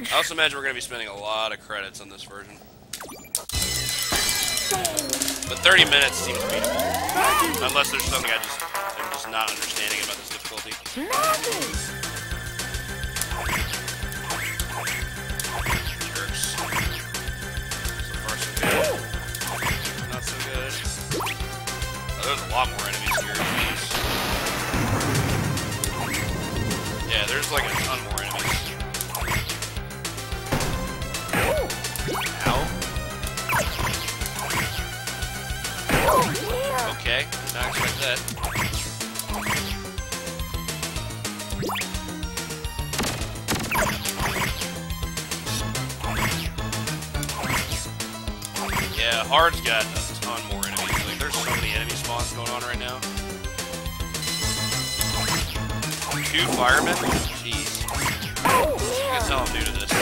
Marge. I also imagine we're going to be spending a lot of credits on this version. But 30 minutes seems beatable. Unless there's something I'm just not understanding about this difficulty. Jerks. So far so good. Not so good. Oh, there's a lot more enemies here. Jeez. Yeah, there's like a ton more enemies. Ow. Okay, did not expect that. Yeah, Hard's got a ton more enemies. Like, there's so many enemy spawns going on right now. 2 firemen? Jeez. I can tell I'm new to this.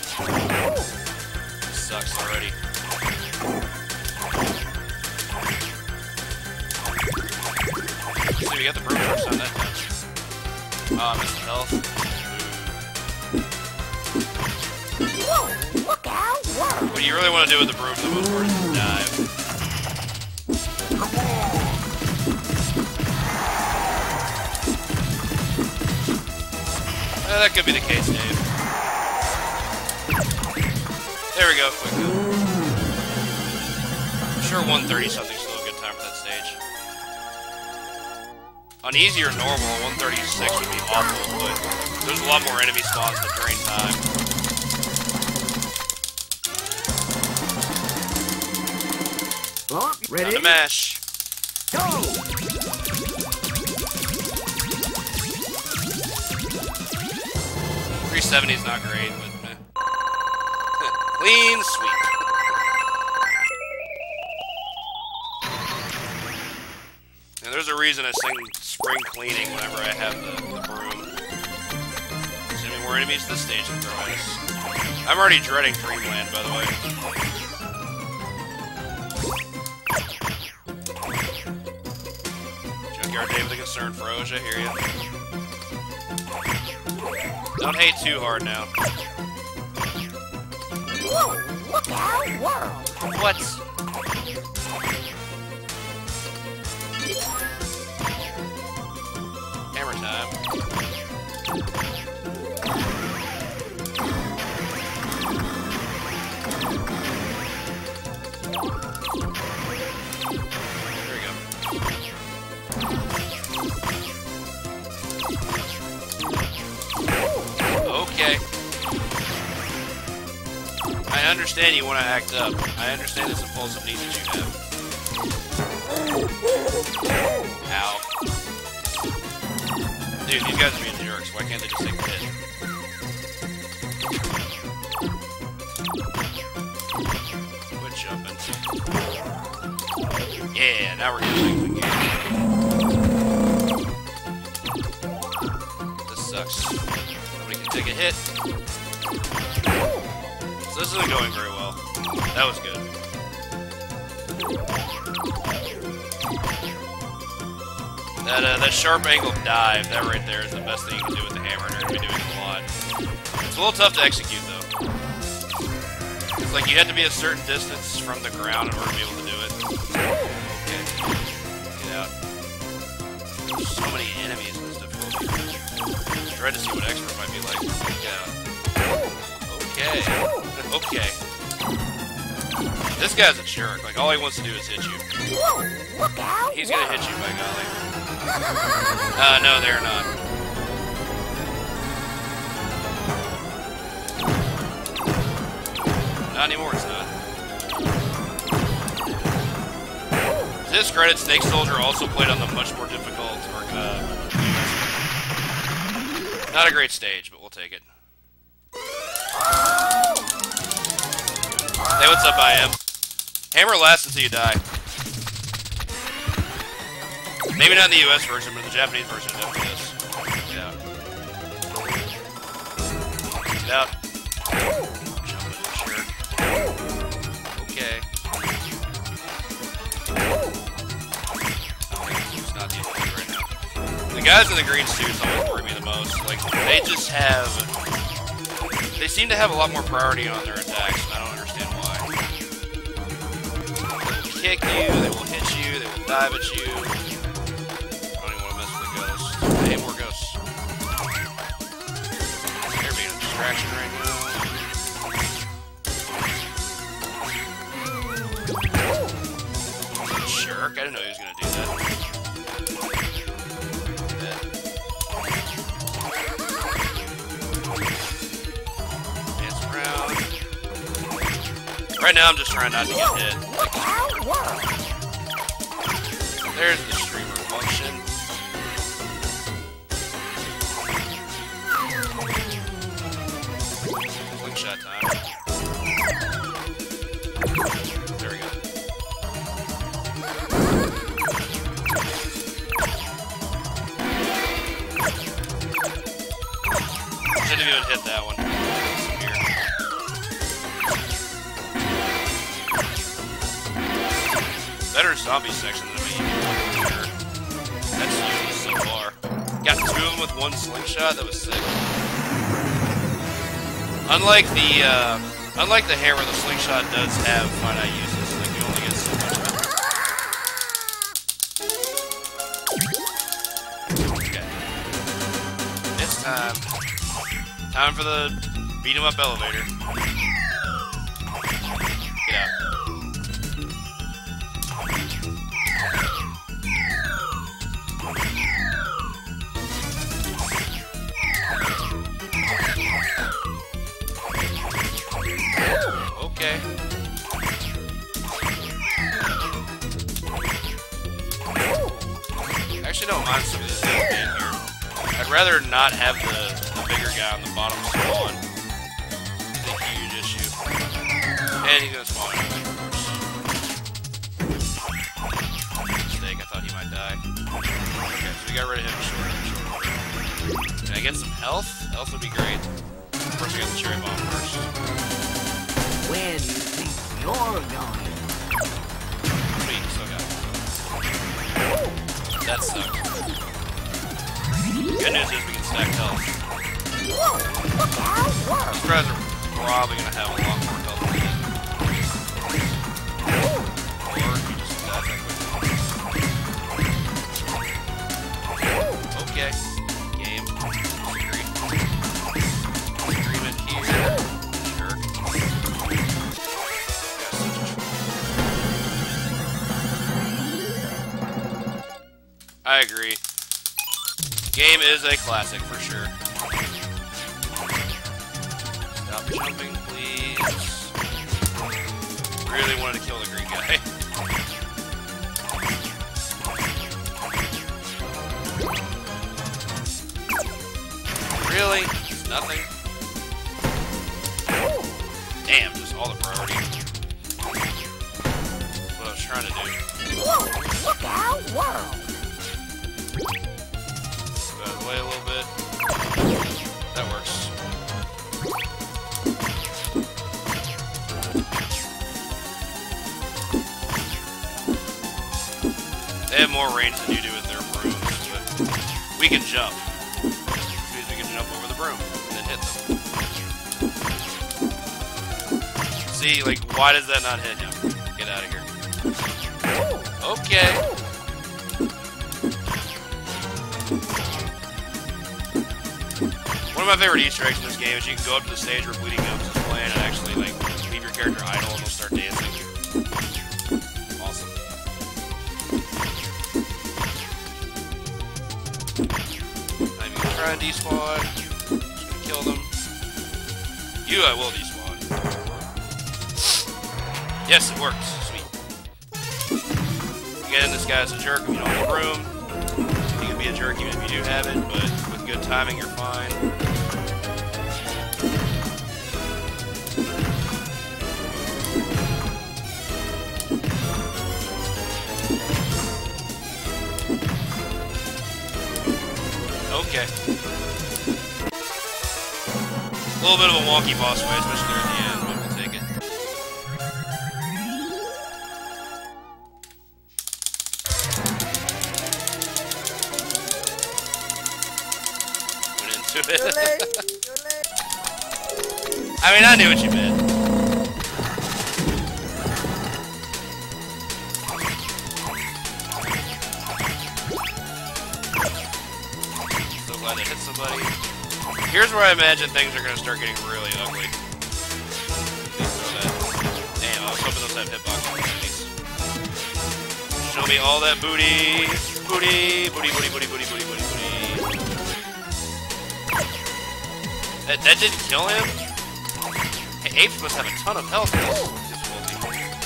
This sucks already. See, we got the broom first on that time. Ah, missed the health. Look out! What you really want to do with the broom for the most part is dive. That could be the case, Dave. There we go, quick kill. I'm sure 130 something is still a good time for that stage. On easy or normal, 136 would be awful, but there's a lot more enemy spawns that drain time. Ready? Time to mash. Go! 370 is not great, but meh. Clean sweep. And there's a reason I sing spring cleaning whenever I have the broom. There's any more enemies this stage can throw at us. I'm already dreading Dreamland, by the way. Junkyard Dave with a concern for Oj, I hear you. Don't hate too hard now. Whoa! Look out, world! What? Hammer time. There we go. Okay. I understand you want to act up. I understand this impulsive need that you have. Ow. Dude, these guys are being jerks. Why can't they just take a hit? Quit jumping. Yeah, now we're getting things again. This sucks. Nobody can take a hit. So this isn't going very well. That was good. That sharp angle dive, that right there is the best thing you can do with the hammer, and you're going to be doing a lot. It's a little tough to execute, though. It's like you have to be a certain distance from the ground in order to be able to do it. Okay. Get out. There's so many enemies in this difficulty. I tried to see what expert might be like. Get out. Okay. Okay. This guy's a jerk. Like, all he wants to do is hit you. Whoa! Look out! He's gonna hit you, by golly. No, they're not. Not anymore, it's not. To his credit, Snake Soldier also played on the much more difficult, not a great stage, but we'll take it. Hey, what's up, I am? Hammer lasts until you die. Maybe not in the US version, but in the Japanese version it definitely is. Get out. Get out. Jump into the shirt. Okay. It's not dealing with it right now. The guys in the green suits always worry me the most. Like, they They seem to have a lot more priority on their attacks, and I don't understand why. They will kick you, they will hit you, they will dive at you. I don't even want to mess with the ghosts. Hey, more ghosts. They're being a distraction right now. Jerk, I didn't know he was going to do that. Dance around. Right now I'm just trying not to get hit. There's the streamer function. Slingshot time. There we go. Shouldn't even hit that one. Better zombie section than me. That's useless so far. Got 2 of them with 1 slingshot. That was sick. Unlike the hammer, the slingshot does have finite uses. Like you only get so much. Okay. It's time. Time for the beat 'em up elevator. Get out. Okay. I actually don't mind some of these guys being here. I'd rather not have the bigger guy on the bottom spawn. It's a huge issue. And he's gonna spawn anyway, of course. Mistake, I thought he might die. Okay, so we got rid of him short. Can I get some health? Health would be great. First, we got the cherry bomb first. Where do you think you're going? Sweet, still got it. That sucked. Good news is we can stack health. Whoa, look out, world. These guys are probably going to have a lot more health than me. Or you just die that quickly. Okay. Game. Agreement here. Sure. I agree. Game is a classic for sure. Stop jumping, please. Really wanted to kill the green guy. Really? It's nothing? Damn, just all the priority. That's what I was trying to do. Whoa, look out, world. Move out of the way a little bit. That works. They have more range than you do with their brooms, but we can jump. Which means we can jump over the broom and then hit them. See, like, why does that not hit him? Get out of here. Okay. One of my favorite Easter eggs in this game is you can go up to the stage where Bleeding Gums is playing and actually, like, leave your character idle and they'll start dancing. Awesome. I'm even gonna try and despawn. Just gonna kill them. You, I will despawn. Yes, it works. Sweet. Again, this guy's a jerk if you don't have a broom. He can be a jerk even if you do have it, but with good timing, you're fine. Okay. A little bit of a wonky boss fight, especially there at the end, but we'll take it. Went into it. I mean, I knew what you meant. So glad I hit somebody. Here's where I imagine things are going to start getting really ugly. Please throw that. Damn, I was hoping those had hitbox opportunities. Show me all that booty. Booty, booty, booty, booty, booty, booty, booty, booty. That didn't kill him? Hey, apes must have a ton of health in this difficulty.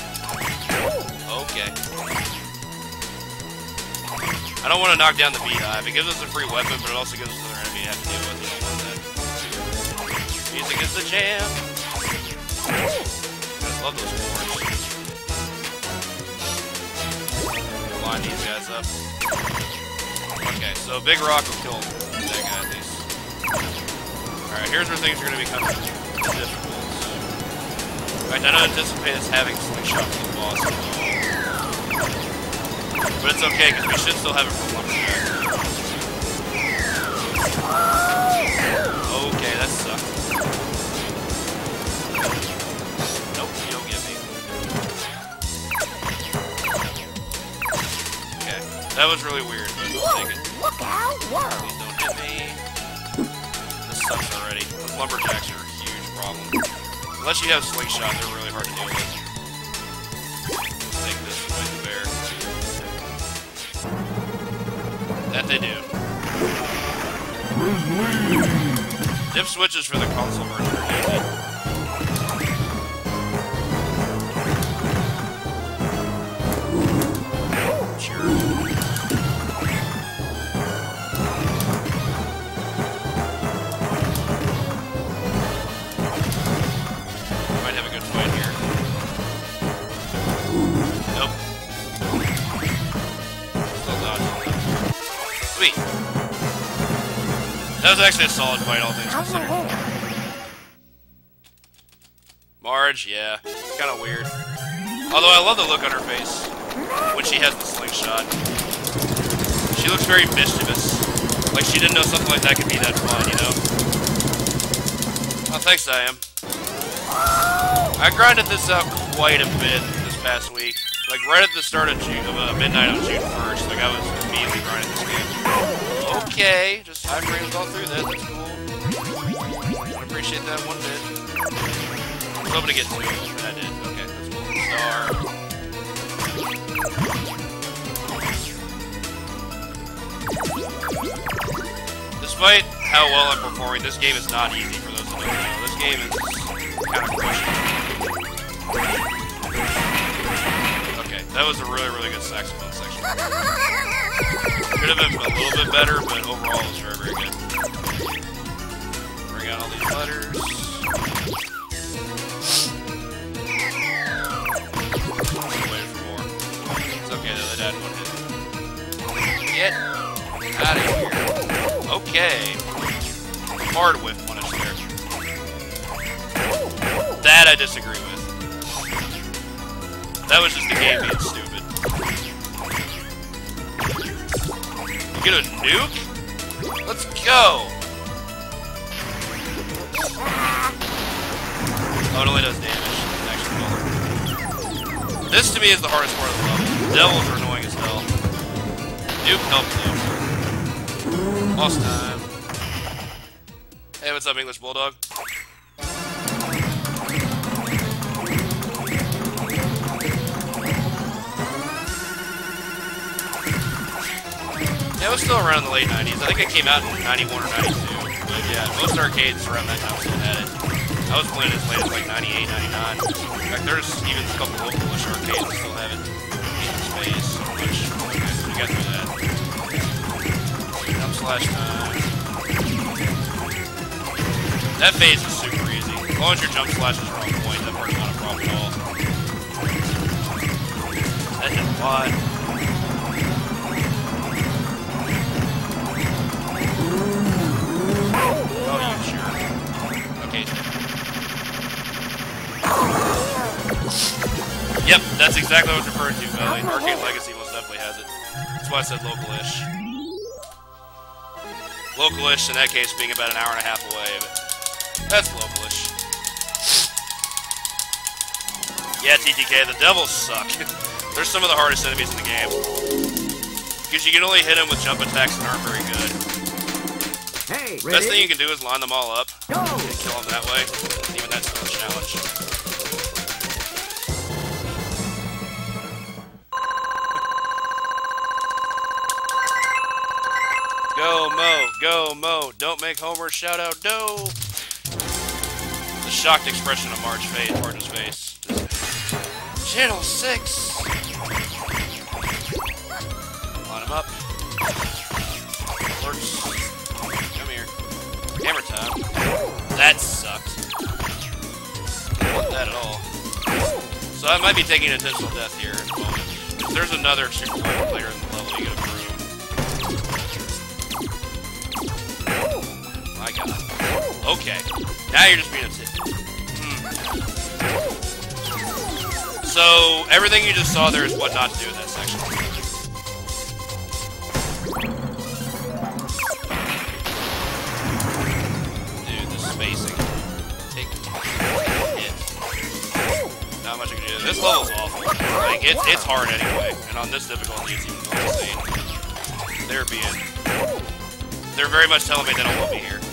Okay. I don't want to knock down the beehive. It gives us a free weapon, but it also gives us another enemy to have to deal with. You don't want that. Music is the jam. I just love those horns. Line these guys up. Okay, so Big Rock will kill that guy at least. Alright, here's where things are going to become difficult. In fact, I don't anticipate us having slingshot for the boss at all. But it's okay, because we should still have it for Lumberjack. Okay, that sucked. Nope, you don't get me. Okay, that was really weird, but we'll take it. Look out, world. Please don't hit me. This sucks already. Those Lumberjacks are a huge problem. Unless you have slingshot, they're really hard to deal with. Let's take this to fight the bear. That they do. Dip switches for the console version are handy. Sure. Might have a good fight here. Nope. Still dodging them. Sweet. That was actually a solid fight, all things considered. Marge, yeah. Kind of weird. Although I love the look on her face when she has the slingshot. She looks very mischievous. Like she didn't know something like that could be that fun, you know? Oh, thanks, I am. I grinded this out quite a bit this past week. Like right at the start of June, midnight on June 1st. Like I was immediately grinding this game. Okay, just high frames all through that. That's cool. I appreciate that one bit. I was hoping to get two, and I did. Okay, that's cool. Star. Despite how well I'm performing, this game is not easy for those who don't know. This game is kind of crushing. Okay, that was a really, really good saxophone section. Could have been a little bit better, but overall it was very, very good. Bring out all these letters. Waiting for more. It's okay though, they died in one hit. Get out of here. Okay. Hard whiff punish there. That I disagree with. That was just the game being stupid. You get a nuke? Let's go! Oh, it only does damage. Actually, this to me is the hardest part of the level. The devils are annoying as hell. Nuke helps though. Boss time. Hey, what's up, English Bulldog? Yeah, it was still around the late 90s. I think it came out in 91 or 92. But yeah, most arcades around that time still had it. I was playing as late as like 98, 99. In fact, there's even a couple local-ish arcades that still have it in space, which, okay, we got through that. Jump slash time. That phase is super easy. As long as your jump slash is wrong point, that part's not a problem at all. That hit a lot. Oh, you sure. Okay. Yep, that's exactly what I was referring to, Valley. Arcade Legacy most definitely has it. That's why I said local-ish. Local-ish, in that case, being about an hour and a half away, but that's local-ish. Yeah, TTK, the devils suck. They're some of the hardest enemies in the game. Because you can only hit them with jump attacks that aren't very good. Hey, Best thing you can do is line them all up Go. and kill them that way. Even that's still a challenge. Go, Mo! Go, Mo! Don't make Homer shout out, no! The shocked expression on Marge's face. Channel 6! Line him up. Lurks. Come here. Hammer time. That sucked. Not that at all. So I might be taking intentional death here in a moment. If there's another Super Mario player in the level, you get a broom. My god. Okay. Now you're just being a tit. So, everything you just saw there is what not to do in that section. Dude, the spacing. Take it. Not much you can do. This level's awful. Like, it's hard anyway. And on this difficulty, it's even more insane. They're very much telling me they don't want me here.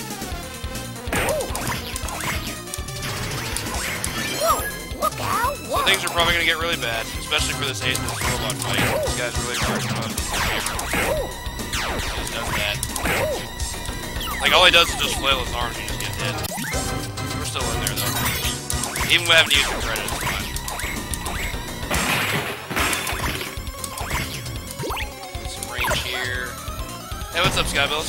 So things are probably going to get really bad, especially for this ace robot fight. This guy's really hard to run. He just does that. Like, all he does is just flail his arms and you just get hit. We're still in there, though. Even with having to use your credit, it's fine. Get some range here. Hey, what's up, Skybills?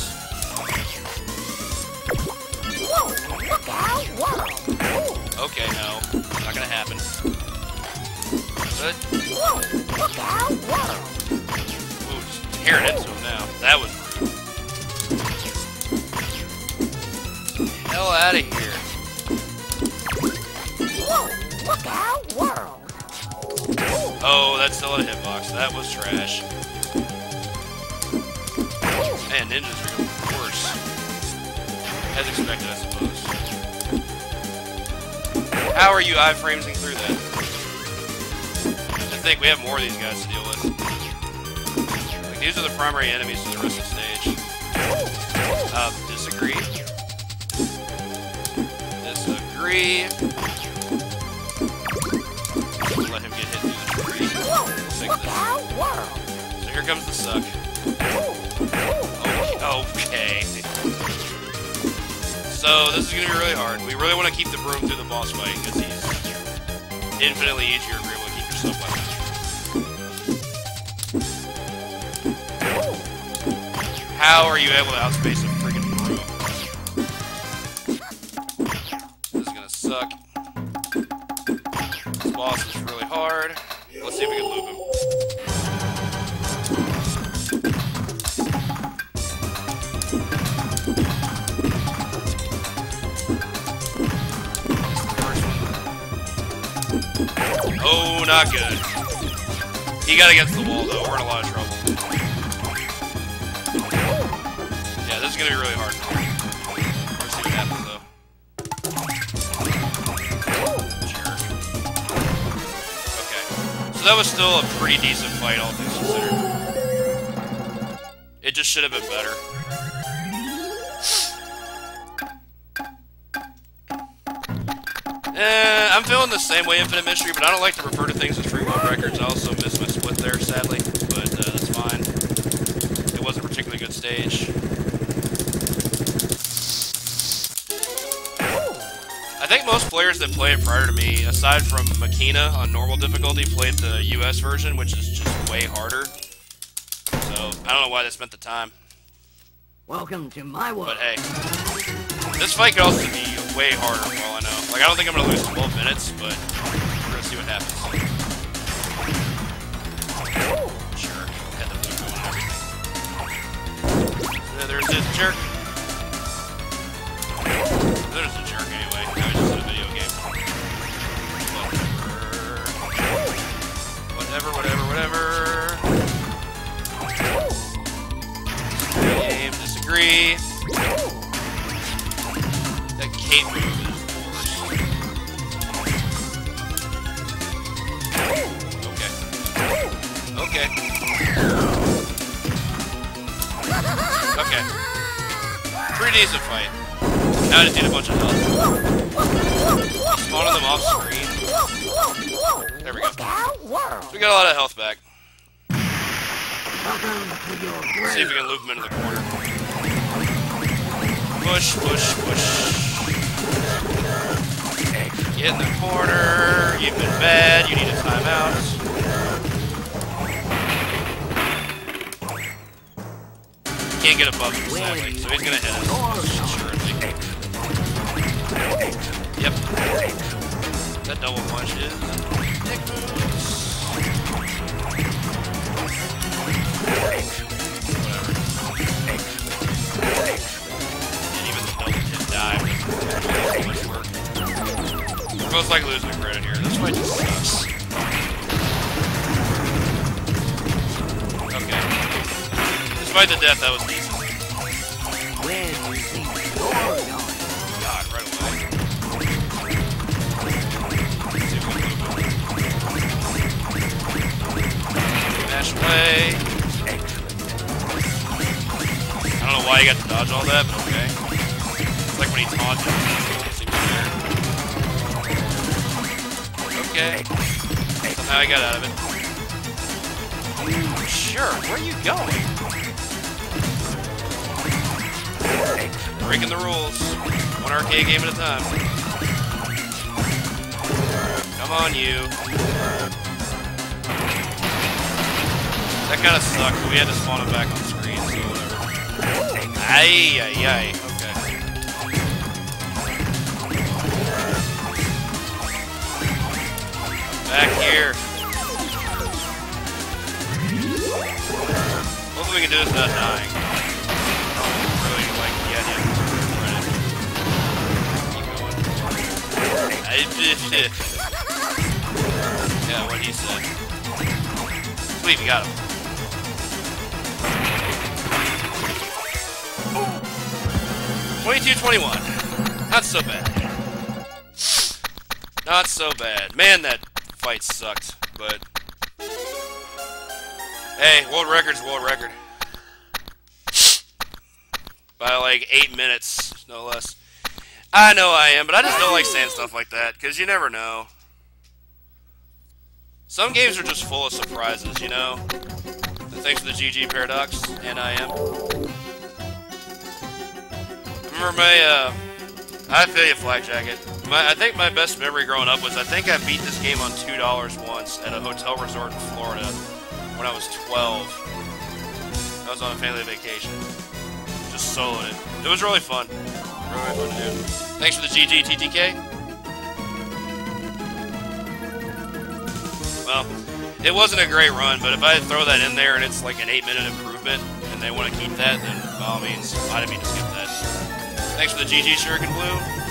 Okay, no. Not gonna happen. Good. Ooh, just tearing into him now. That was rude. Hell out of here. Oh, that's still a hitbox. That was trash. Man, ninjas are going worse. As expected, I suppose. How are you iframing through that? I think we have more of these guys to deal with. Like, these are the primary enemies to the rest of the stage. Disagree. Disagree. Let him get hit through the tree. We'll fix this. So here comes the suck. Okay. So this is going to be really hard. We really want to keep the broom through the boss fight because he's infinitely easier to be able to keep yourself up. How are you able to outspace a freaking broom? This is going to suck. This boss is really hard. Let's see if we can loop him. Oh, not good. He got against the wall, though. We're in a lot of trouble. Yeah, this is going to be really hard. Let's see what happens, though. Jerk. Okay. So that was still a pretty decent fight, all things considered. It just should have been better. I'm feeling the same way Infinite Mystery, but I don't like to refer to things as free world records. I also missed my split there, sadly, but that's fine. It wasn't a particularly good stage. I think most players that play it prior to me, aside from Makina on normal difficulty, played the US version, which is just way harder. So, I don't know why they spent the time. Welcome to my world. But hey, this fight could also be way harder for all I know. Like, I don't think I'm gonna lose 12 minutes, but we're gonna see what happens. Sure, had the loop going and everything. There's this jerk. There's a jerk anyway. Now he's just in a video game. Whatever. Game, disagree. That cape move is the worst. decent fight. Now I just need a bunch of health. Spawning them off screen. There we go. So we got a lot of health back. Let's see if we can loop him into the corner. Push, push, push. Get in the corner. You've been bad. You need a timeout. Can't get above him, sadly, so he's gonna hit us. Surely. Yep. That double punch is dick moves. Whatever. And even the double hit dive doesn't much work. We're most likely losing the credit here. This fight just sucks. Okay. Despite the death, that was decent. When you think you're done. God, right away. Let's see if we can move him. Dash away. I don't know why you got to dodge all that, but okay. It's like when he taunted. Seems weird. Okay. Somehow I got out of it. Sure, where are you going? Breaking the rules. One arcade game at a time. Come on, you. That kind of sucked, but we had to spawn him back on screen, so whatever. Ay, ay, ay. Okay. Back here. Hopefully we can do this without dying. Really, like, get him. Keep going. I did it. Yeah, what he said. Sweet, we got him. 22-21. Not so bad. Not so bad. Man, that fight sucked, but... Hey, world record's world record. By like 8 minutes, no less. I know I am, but I just don't like saying stuff like that, because you never know. Some games are just full of surprises, you know? And thanks for the GG Paradox, and I am. Remember my, I feel you, Flak Jacket. I think my best memory growing up was I think I beat this game on $2 once at a hotel resort in Florida when I was 12. I was on a family vacation. Just soloed it. It was really fun. Really fun to do. Thanks for the GG, TTK. Well, it wasn't a great run, but if I throw that in there and it's like an 8-minute improvement and they want to keep that, then by all means, I didn't mean to skip that. Thanks for the GG, Shuriken Blue.